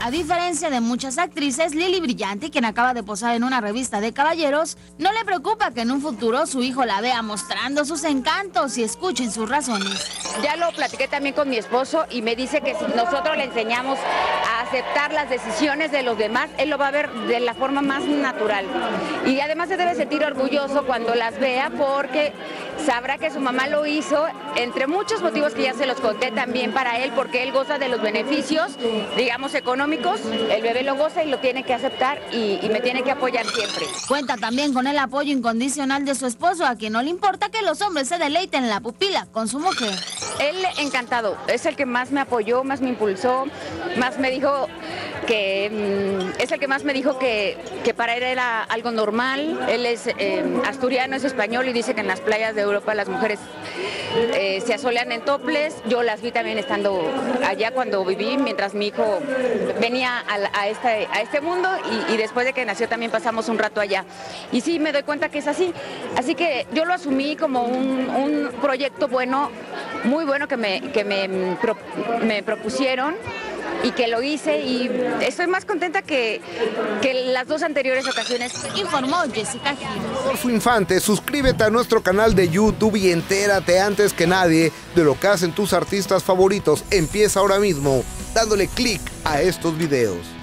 A diferencia de muchas actrices, Lily Brillanti, quien acaba de posar en una revista de caballeros, no le preocupa que en un futuro su hijo la vea mostrando sus encantos y escuchen sus razones. Ya lo platiqué también con mi esposo y me dice que si nosotros le enseñamos a aceptar las decisiones de los demás, él lo va a ver de la forma más natural. Y además se debe sentir orgulloso cuando las vea porque sabrá que su mamá lo hizo, entre muchos motivos que ya se los conté también para él, porque él goza de los beneficios, digamos, económicos. El bebé lo goza y lo tiene que aceptar y me tiene que apoyar siempre. Cuenta también con el apoyo incondicional de su esposo, a quien no le importa que los hombres se deleiten en la pupila con su mujer. Él encantado, es el que más me apoyó, más me impulsó, más me dijo que es el que más me dijo que para él era algo normal. Él es asturiano, es español y dice que en las playas de Europa las mujeres se asolean en toples. Yo las vi también estando allá cuando viví, mientras mi hijo venía a este mundo y después de que nació también pasamos un rato allá. Y sí, me doy cuenta que es así. Así que yo lo asumí como un proyecto bueno, muy bueno que me propusieron y que lo hice y estoy más contenta que las dos anteriores ocasiones. Informó Jessica Gil. Rodolfo Infante, suscríbete a nuestro canal de YouTube y entérate antes que nadie de lo que hacen tus artistas favoritos. Empieza ahora mismo dándole clic a estos videos.